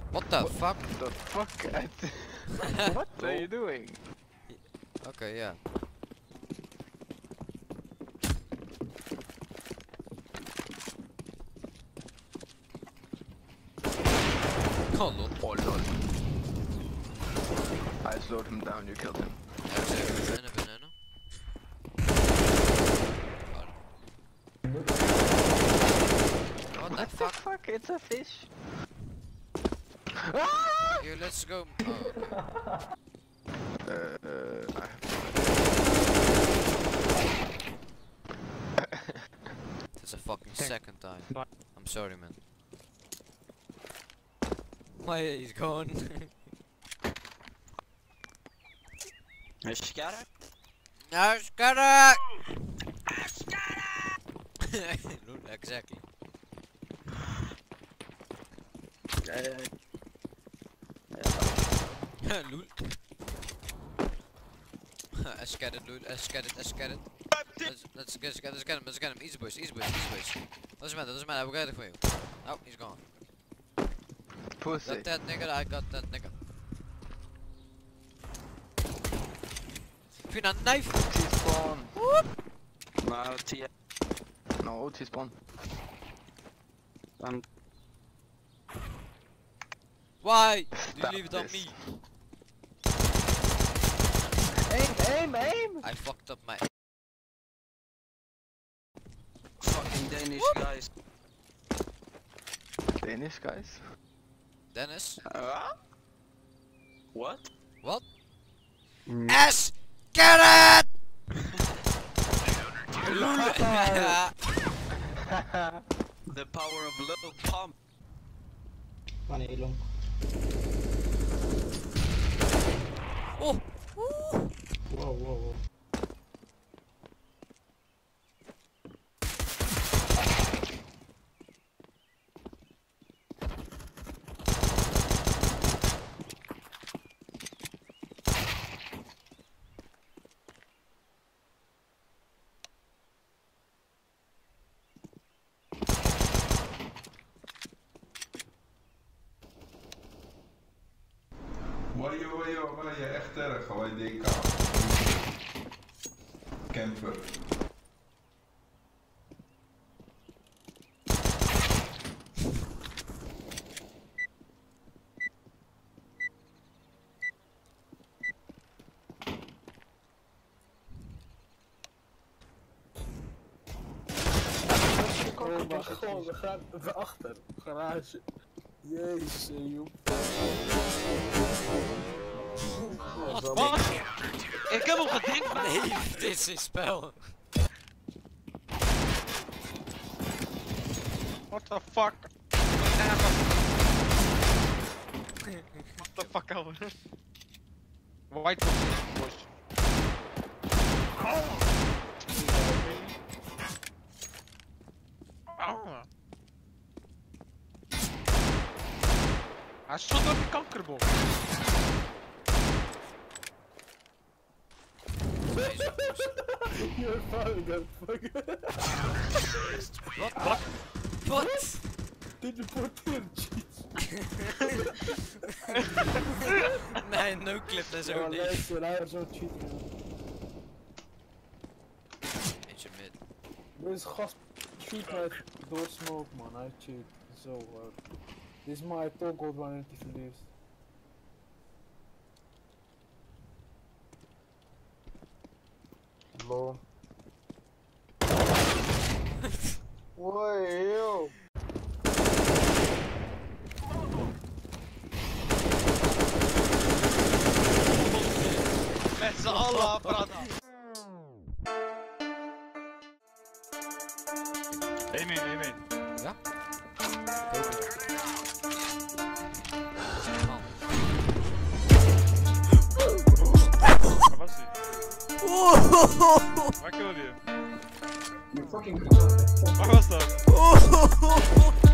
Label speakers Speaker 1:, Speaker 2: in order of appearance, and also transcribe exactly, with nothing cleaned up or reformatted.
Speaker 1: What the
Speaker 2: what
Speaker 1: fuck?
Speaker 2: The fuck? What are you doing?
Speaker 1: Okay, yeah. Oh lol.
Speaker 2: Oh lol. I slowed him down, you killed him.
Speaker 1: Banana, banana. What,
Speaker 2: What
Speaker 1: the
Speaker 2: the
Speaker 1: fuck?
Speaker 2: fuck? It's a fish.
Speaker 1: Yo, let's go. Oh, okay.
Speaker 2: Uh, I
Speaker 1: That's a fucking
Speaker 3: Thank
Speaker 1: second time.
Speaker 3: Bye.
Speaker 1: I'm sorry, man. Why he's gone?
Speaker 4: Is got it?
Speaker 1: No, scatter! Exactly. Lul. I scattered, lul. I scattered, I scattered. Let's, let's get, let's get, let's get him, let's get him. Easy boys, easy boys, easy boys. Doesn't matter, doesn't matter. I will get it for you. Oh, he's gone.
Speaker 2: pussy.
Speaker 1: Got that nigga, I got that nigga. Vind een knife.
Speaker 2: T-spawn.
Speaker 4: No, T.
Speaker 2: No, T-spawn.
Speaker 4: Um,
Speaker 1: Why? You
Speaker 2: Stop
Speaker 1: leave it on
Speaker 2: this.
Speaker 1: me.
Speaker 2: Aim, aim, aim!
Speaker 1: I fucked up my.
Speaker 4: fucking Danish guys.
Speaker 2: Danish guys.
Speaker 1: Dennis?
Speaker 4: Uh? What?
Speaker 1: What?
Speaker 2: Mm.
Speaker 1: S! Get it!
Speaker 4: The power of little pump.
Speaker 5: Mana ilong.
Speaker 1: Oh! Woo!
Speaker 5: Wow, wow, wow.
Speaker 6: Wajo, wajo, wajo, echt erg, gewoon D K. Camper.
Speaker 5: Oh mijn god, we gaan even achter. Garage. Jezus, joh.
Speaker 1: Wat?
Speaker 3: Wat? Ik heb hem gedinkt, man.
Speaker 1: Nee, dit is een spel.
Speaker 3: What the fuck? What the fuck, ouwe? White boys. Oh. Hij shot door die kankerbom.
Speaker 5: You're fine, that fuck.
Speaker 1: Wat? Wat? Wat?
Speaker 5: Dit reporteer cheats.
Speaker 1: Nee, no clip, dat is ook
Speaker 5: Ja,
Speaker 1: niet.
Speaker 5: luister, hij was zo cheaten.
Speaker 1: Eentje mid.
Speaker 5: Deze gast shoot mij door smoke, man. Hij cheat zo hard. Dit is mijn toggle wanneer hij verliest. Lol. Woi, yo.
Speaker 3: Met z'n allen, brada. Amen, amen.
Speaker 1: Ja?
Speaker 3: Waar was hij? Waar kilde je?
Speaker 5: You fucking
Speaker 3: Waar was dat?